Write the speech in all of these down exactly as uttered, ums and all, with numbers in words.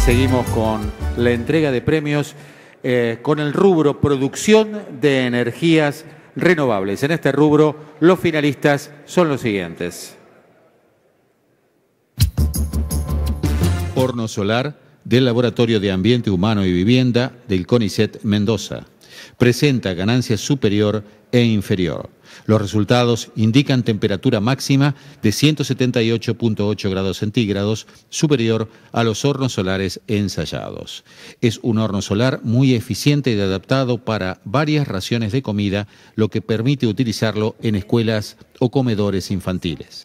seguimos con la entrega de premios eh, con el rubro producción de energías renovables. En este rubro, los finalistas son los siguientes. Horno solar del Laboratorio de Ambiente Humano y Vivienda del CONICET Mendoza. Presenta ganancia superior e inferior. Los resultados indican temperatura máxima de ciento setenta y ocho punto ocho grados centígrados, superior a los hornos solares ensayados. Es un horno solar muy eficiente y adaptado para varias raciones de comida, lo que permite utilizarlo en escuelas o comedores infantiles.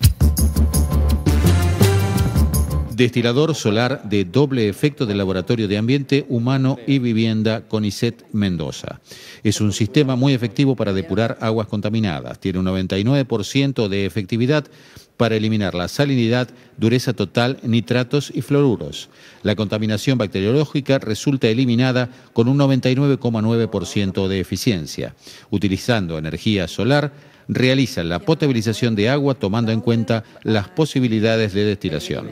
Destilador solar de doble efecto del Laboratorio de Ambiente Humano y Vivienda CONICET Mendoza. Es un sistema muy efectivo para depurar aguas contaminadas. Tiene un noventa y nueve por ciento de efectividad para eliminar la salinidad, dureza total, nitratos y fluoruros. La contaminación bacteriológica resulta eliminada con un noventa y nueve coma nueve por ciento de eficiencia. Utilizando energía solar, realiza la potabilización de agua tomando en cuenta las posibilidades de destilación.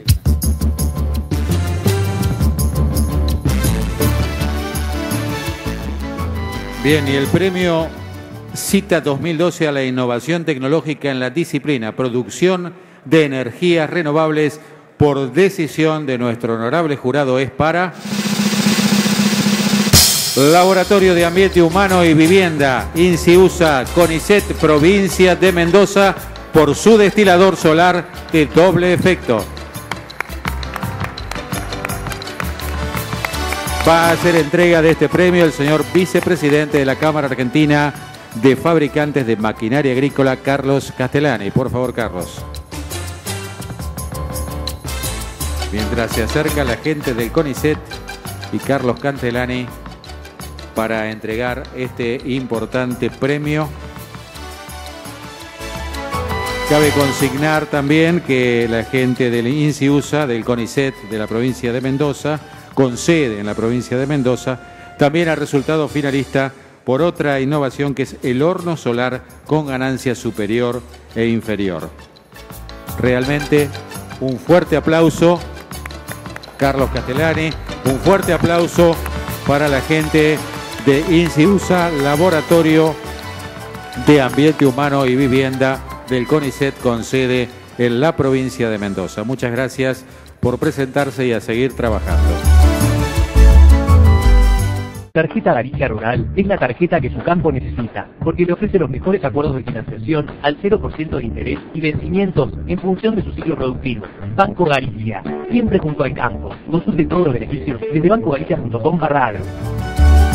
Bien, y el premio Cita dos mil doce a la innovación tecnológica en la disciplina producción de energías renovables por decisión de nuestro honorable jurado es para Laboratorio de Ambiente Humano y Vivienda, INSIUSA, CONICET, provincia de Mendoza, por su destilador solar de doble efecto. Va a hacer entrega de este premio el señor vicepresidente de la Cámara Argentina de Fabricantes de Maquinaria Agrícola, Carlos Castellani. Por favor, Carlos. Mientras se acerca la gente del CONICET y Carlos Castellani para entregar este importante premio. Cabe consignar también que la gente del INSIUSA, del CONICET de la provincia de Mendoza, con sede en la provincia de Mendoza, también ha resultado finalista por otra innovación que es el horno solar con ganancia superior e inferior. Realmente un fuerte aplauso, Carlos Castellani, un fuerte aplauso para la gente de INSIUSA, Laboratorio de Ambiente Humano y Vivienda del CONICET con sede en la provincia de Mendoza. Muchas gracias por presentarse y a seguir trabajando. Tarjeta Galicia Rural es la tarjeta que su campo necesita, porque le ofrece los mejores acuerdos de financiación al cero por ciento de interés y vencimientos en función de su ciclo productivo. Banco Galicia, siempre junto al campo. Consulte todos los beneficios desde bancogalicia punto com barra agro.